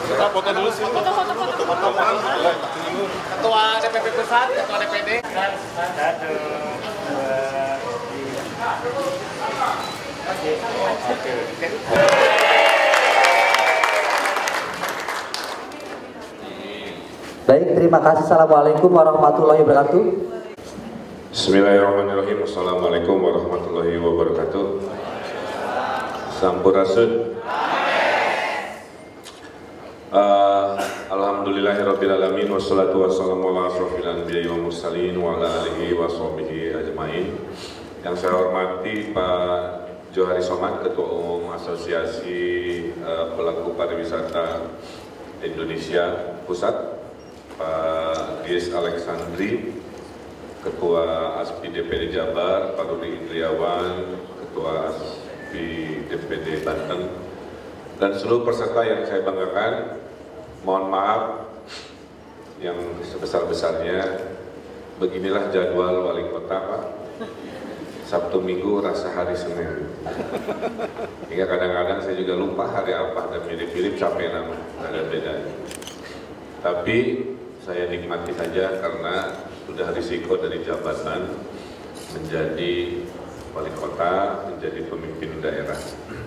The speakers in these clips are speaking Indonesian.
Kita foto dulu sih. Foto. Ketua DPP Pusat, Ketua DPD. 1, 2, 3. Baik, terima kasih. Assalamualaikum warahmatullahi wabarakatuh. Bismillahirrahmanirrahim. Assalamualaikum warahmatullahi wabarakatuh. Sampurasun. Alhamdulillahirrabbilalamin. Wassalatu wassalamu ala asrofil anbiya'i wa mursalin wa ala alihi wa sahbihi ajma'in. Yang saya hormati Pak Johari Somad, Ketua Umum Asosiasi Pelaku Pariwisata Indonesia Pusat, Pak Gies Alexandri, Ketua ASPI DPD Jabar, Pak Rudi Indriawan, Ketua ASPI DPD Banten, dan seluruh peserta yang saya banggakan. Mohon maaf yang sebesar-besarnya, beginilah jadwal wali kota, Pak. Sabtu Minggu rasa hari Senin. Hingga kadang-kadang saya juga lupa hari apa dan mirip-mirip capek nama, tidak ada bedanya. Tapi saya nikmati saja karena sudah risiko dari jabatan menjadi wali kota, menjadi pemimpin daerah.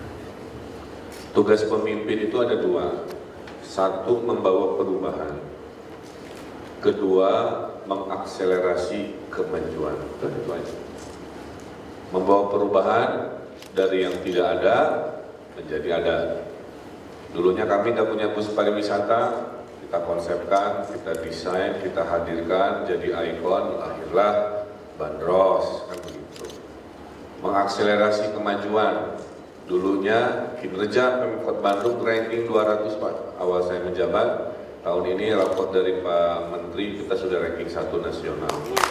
Tugas pemimpin itu ada dua. Satu, membawa perubahan. Kedua, mengakselerasi kemajuan. Itu aja. Membawa perubahan dari yang tidak ada menjadi ada. Dulunya kami tidak punya bus pariwisata, kita konsepkan, kita desain, kita hadirkan, jadi ikon, lahirlah Bandros, kan begitu. Mengakselerasi kemajuan. Dulunya kinerja Pemkot Bandung ranking 200, Pak. Awal saya menjabat, tahun ini raport dari Pak Menteri kita sudah ranking 1 nasional.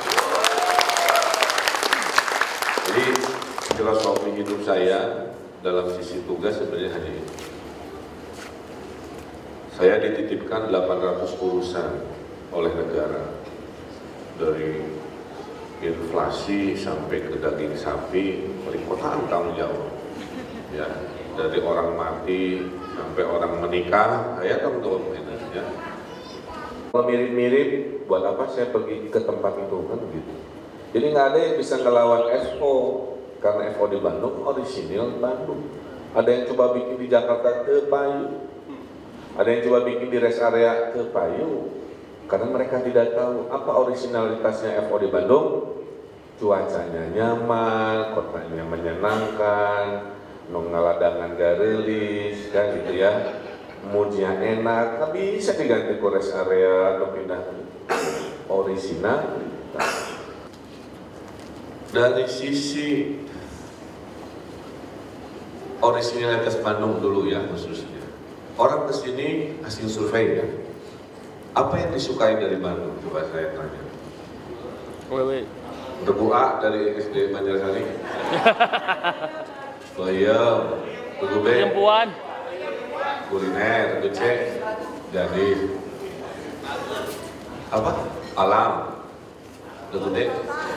Jadi filosofi hidup saya dalam sisi tugas sebenarnya hanya ini. Saya dititipkan 800 urusan oleh negara, dari inflasi sampai ke daging sapi, wali kota tanggung jawab. Ya, dari orang mati sampai orang menikah, saya tanggung jawab ya. Kalau mirip-mirip, buat apa saya pergi ke tempat itu kan gitu. Jadi nggak ada yang bisa ngelawan FO, karena FO di Bandung orisinil Bandung. Ada yang coba bikin di Jakarta ke Payu, ada yang coba bikin di rest area ke Payu, karena mereka tidak tahu apa originalitasnya FO di Bandung. Cuacanya nyaman, kotanya menyenangkan, ngaladangan garelis, kan gitu ya, moodnya enak, kan bisa diganti ke rest area atau pindah original. Dari sisi originalitas Bandung dulu ya khususnya, orang kesini hasil survei ya, apa yang disukai dari Bandung? Coba saya tanya. Tebu A dari SD Banjarsari. Bayam, Tebu B, kuliner, Tebu C, jadi apa? Alam, Tebu D,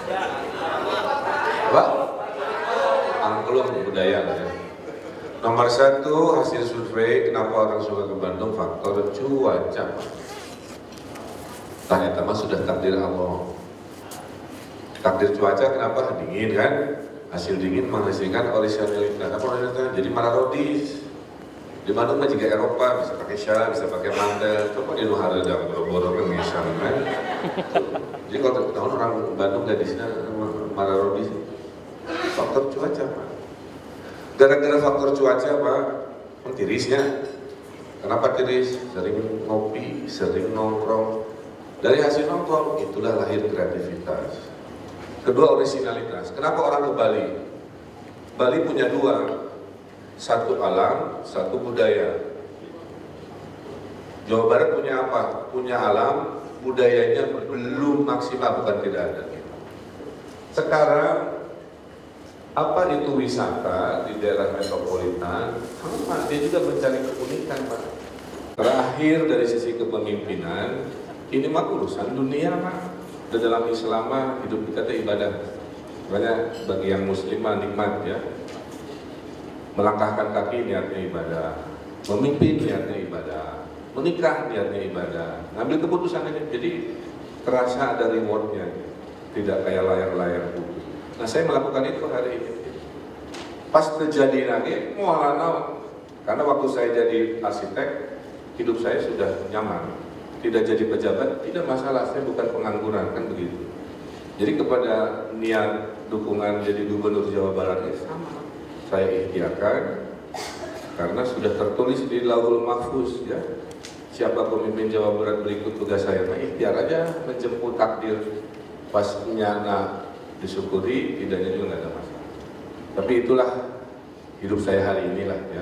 apa? Angklung, budaya. Ya. Nomor 1 hasil survei kenapa orang suka ke Bandung, faktor cuaca. Ternyata mah sudah takdir Allah. Takdir cuaca kenapa? Dingin kan? Hasil dingin menghasilkan originalitas. Apa originalitas? Jadi mararodis. Di Bandung mah juga Eropa, bisa pakai syal, bisa pakai mantel. Coba di luar ada boro-boro kan misal kan. Jadi kalau tahun orang Bandung nggak di sini mararodis. Faktor cuaca, Pak. Gara-gara faktor cuaca, Pak, tirisnya. Kenapa tiris? Sering ngopi, sering nongkrong. Dari hasil nongkrong itulah lahir kreativitas. Kedua, originalitas. Kenapa orang ke Bali? Bali punya dua, satu alam, satu budaya. Jawa Barat punya apa? Punya alam, budayanya belum maksimal, bukan tidak ada. Sekarang, apa itu wisata di daerah metropolitan? Sama, dia juga mencari keunikan, Pak. Terakhir dari sisi kepemimpinan, ini mah urusan dunia, Pak. Dan dalam Islam hidup kita itu ibadah. Makanya bagi yang muslim nikmat ya. Melangkahkan kaki niatnya ibadah, memimpin niatnya ibadah, menikah niatnya ibadah, ngambil keputusan aja. Jadi terasa ada rewardnya, tidak kayak layar-layar buku. Nah saya melakukan itu hari ini. Pas terjadi lagi, karena waktu saya jadi arsitek, hidup saya sudah nyaman. Tidak jadi pejabat, tidak masalah, saya bukan pengangguran, kan begitu. Jadi kepada niat dukungan jadi gubernur Jawa Barat sama. Saya ikhtiarkan, karena sudah tertulis di Lauhul Mahfuz ya. Siapa pemimpin Jawa Barat berikut tugas saya, nah ikhtiar aja menjemput takdir. Pas nyana disyukuri, tidaknya juga nggak ada masalah. Tapi itulah hidup saya hari inilah ya.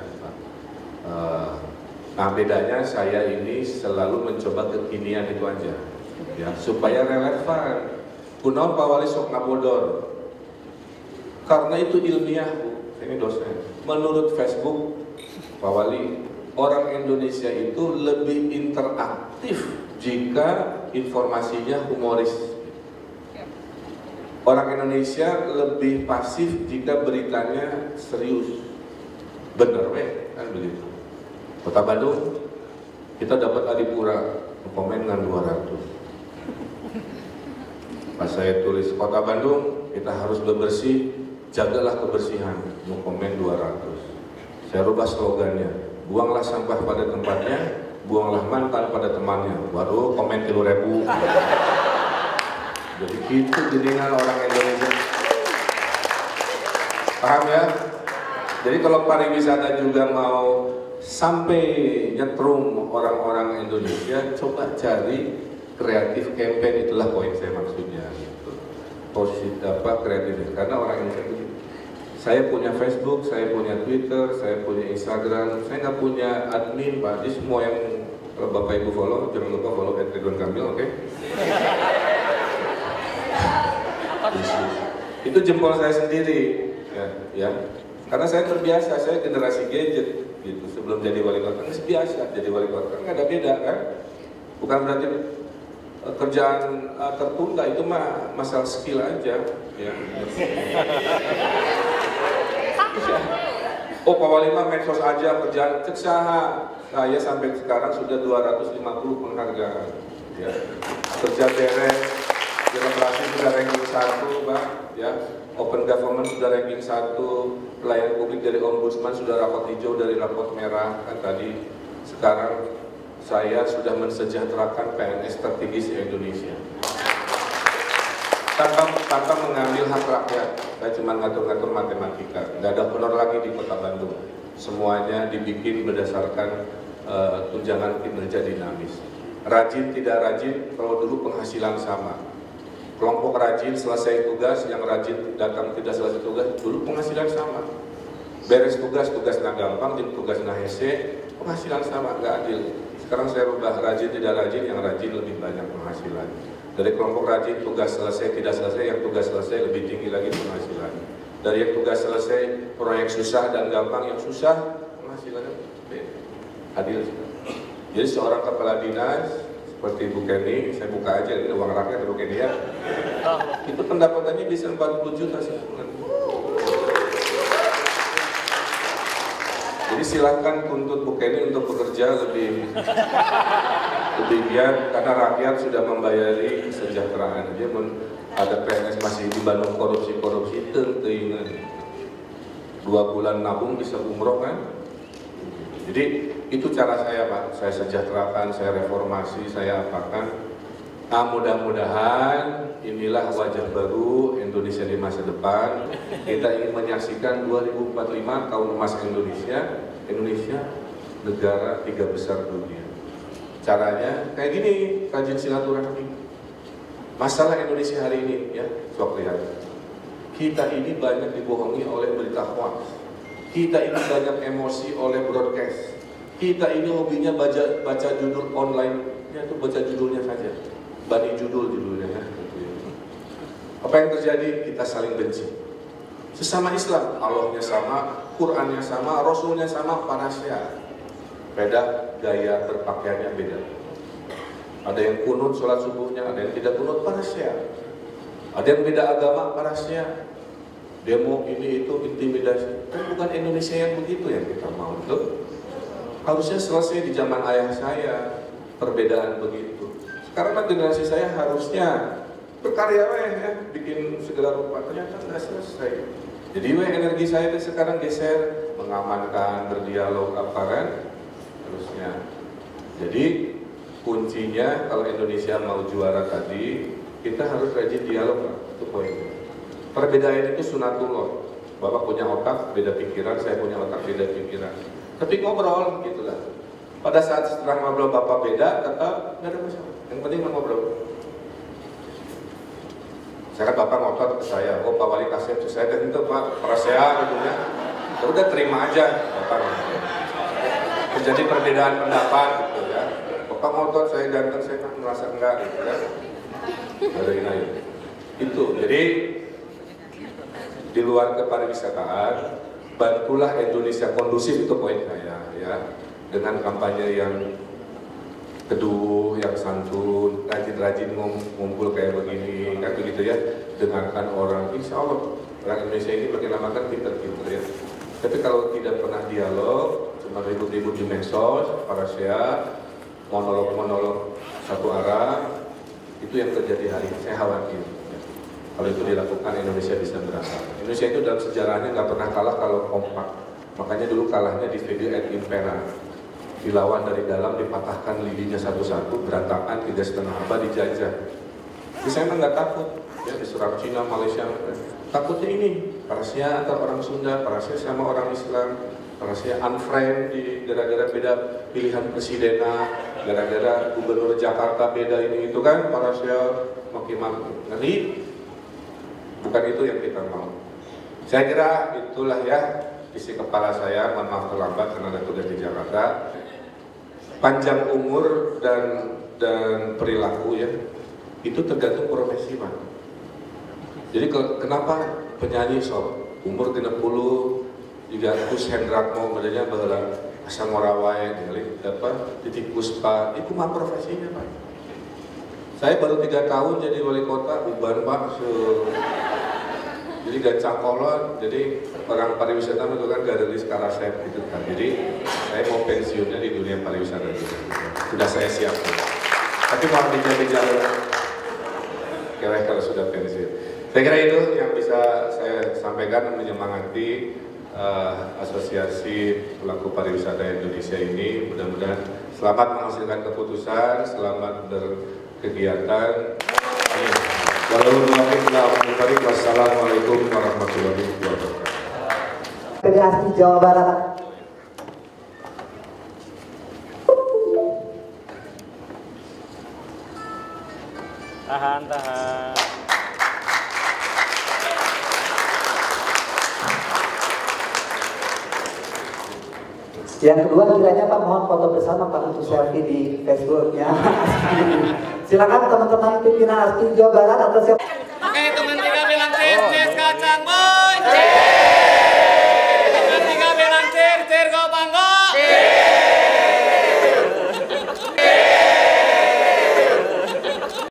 Nah bedanya saya ini selalu mencoba kekinian itu aja, ya supaya relevan. Kunaon Pak Wali sok ngabodor, karena itu ilmiah Bu. Ini dosen. Menurut Facebook Pak Wali, orang Indonesia itu lebih interaktif jika informasinya humoris. Orang Indonesia lebih pasif jika beritanya serius. Bener weh, kan begitu. Kota Bandung, kita dapat Adipura, komen dengan 200. Pas saya tulis Kota Bandung, kita harus bebersih, jagalah kebersihan, mau komen 200. Saya rubah slogannya, buanglah sampah pada tempatnya, buanglah mantan pada temannya. Baru komen 3.000. Jadi gitu jadinya orang Indonesia. Paham ya? Jadi kalau pariwisata juga mau sampai nyetrum orang-orang Indonesia, coba cari kreatif campaign, itulah poin saya maksudnya. Positif apa kreatif? Karena orang Indonesia begitu. Saya punya Facebook, saya punya Twitter, saya punya Instagram, saya nggak punya admin Pak. Jadi semua yang kalau Bapak Ibu follow, jangan lupa follow @Ridwan Kamil, oke? Itu jempol saya sendiri, ya. Karena saya terbiasa, saya generasi gadget, gitu. Sebelum jadi wali kota, biasa jadi wali kota, nggak ada beda kan? Bukan berarti kerjaan tertunda, itu mah masalah skill aja, ya. Oh Pak Wali mah medsos aja kerjaan cek saha. Saya sampai sekarang sudah 250 penghargaan, ya. Kerja beres. Birokrasi sudah ranking 1, Pak, ya. Open government sudah ranking 1, pelayanan publik dari ombudsman sudah rapot hijau dari rapot merah kan tadi. Sekarang saya sudah mensejahterakan PNS strategis di Indonesia. Tanpa mengambil hak rakyat, saya cuma ngatur-ngatur matematika. Nggak ada honor lagi di Kota Bandung. Semuanya dibikin berdasarkan tunjangan kinerja dinamis. Rajin tidak rajin, kalau dulu penghasilan sama. Kelompok rajin selesai tugas, yang rajin datang tidak selesai tugas, dulu penghasilan sama. Beres tugas nah gampang, tugas nah hese, penghasilan sama, nggak adil. Sekarang saya rubah rajin tidak rajin, yang rajin lebih banyak penghasilan. Dari kelompok rajin tugas selesai tidak selesai, yang tugas selesai lebih tinggi lagi penghasilan. Dari yang tugas selesai proyek susah dan gampang, yang susah penghasilannya adil. Jadi seorang kepala dinas seperti Bu Kenny, saya buka aja, ini uang rakyat Bu Kenny ya. Itu pendapatannya bisa 40 juta sebulan. Jadi silahkan tuntut Bu Kenny untuk bekerja lebih giat, karena rakyat sudah membayari kesejahteraan. Dia ada PNS masih di Bandung korupsi tentuingan. 2 bulan nabung bisa umroh kan? Jadi itu cara saya Pak, saya sejahterakan, saya reformasi, saya apakan. Nah mudah-mudahan inilah wajah baru Indonesia di masa depan. Kita ingin menyaksikan 2045 tahun emas Indonesia, negara 3 besar dunia. Caranya kayak gini, rajin silaturahmi. Masalah Indonesia hari ini ya, sok lihat. Kita ini banyak dibohongi oleh berita hoax. Kita ini banyak emosi oleh broadcast. Kita ini hobinya baca judul online, ya tuh baca judulnya saja. Bani judulnya ya. Apa yang terjadi? Kita saling benci. Sesama Islam, Allahnya sama, Qurannya sama, Rasulnya sama, panasnya. Beda, gaya berpakaiannya beda. Ada yang kunut sholat subuhnya, ada yang tidak kunut, panasnya. Ada yang beda agama, panasnya. Demo ini itu intimidasi. Kan bukan Indonesia yang begitu yang kita mau tuh. Harusnya selesai di zaman ayah saya perbedaan begitu. Sekarang generasi saya harusnya berkarya ya, bikin segala rupa. Ternyata nggak selesai. Jadi energi saya sekarang geser mengamankan, berdialog apa kan harusnya. Jadi kuncinya kalau Indonesia mau juara tadi, kita harus rajin dialog lah. Itu poinnya. Perbedaan itu sunatullah. Bapak punya otak beda pikiran, saya punya otak beda pikiran. Tapi ngobrol gitulah. Pada saat setelah ngobrol Bapak beda, tetap nggak ada masalah. Yang penting ngobrol. Saya kan Bapak ngotot ke saya, oh Pak Wali kasih itu saya dan itu Pak praseha gitu ya. Udah terima aja Bapak. Terjadi perbedaan pendapat gitu ya. Bapak ngotot saya ganteng, saya kan merasa enggak gitu ya. Ada ini. Itu jadi di luar kepariwisataan, bantulah Indonesia kondusif, itu poin saya ya, dengan kampanye yang teduh, yang santun, rajin-rajin ngumpul kayak begini, kan begitu ya, dengarkan orang, insya Allah orang Indonesia ini makin lama kan pinter-pinter ya. Tapi kalau tidak pernah dialog, cuma ribut-ribut di medsos, para saya monolog-monolog satu arah, itu yang terjadi hari ini, saya khawatir. Kalau itu dilakukan, Indonesia bisa berantakan. Indonesia itu dalam sejarahnya nggak pernah kalah kalau kompak. Makanya dulu kalahnya di video et impera. Dilawan dari dalam, dipatahkan lidinya satu-satu, berantakan, 3,5 abad dijajah. Jadi saya memang nggak takut, ya diserang Cina, Malaysia. Takutnya ini, parasnya antar orang Sunda, parasnya sama orang Islam, parasnya unfriend gara-gara beda pilihan presidenan, gara-gara gubernur Jakarta beda ini itu kan, parasnya makin-makin. Nanti bukan itu yang kita mau. Saya kira itulah ya isi kepala saya, mohon maaf terlambat karena ada tugas di Jakarta. Panjang umur dan perilaku ya, itu tergantung profesi Pak. Jadi kenapa penyanyi sok umur 60 juga terus Hendrak mau bedanya bahwa asal morawai titik puspa itu mah profesinya Pak. Saya baru 3 tahun jadi wali kota, uban Pak, jadi gancang kolot, jadi orang pariwisata itu kan garis karasep gitu kan. Jadi saya mau pensiunnya di dunia pariwisata gitu. Sudah saya siap. Tapi mau bicara kira kalau sudah pensiun. Saya kira itu yang bisa saya sampaikan menyemangati Asosiasi Pelaku Pariwisata Indonesia ini. Mudah-mudahan selamat menghasilkan keputusan, selamat berkegiatan. Wassalamualaikum warahmatullahi wabarakatuh. PDASI Jawa Barat. Tahan. Yang kedua kiranya Pak mohon foto bersama Pak untuk selfie di Facebooknya. Silakan teman-teman pimpinan ASPI Jawa Barat atau siapa.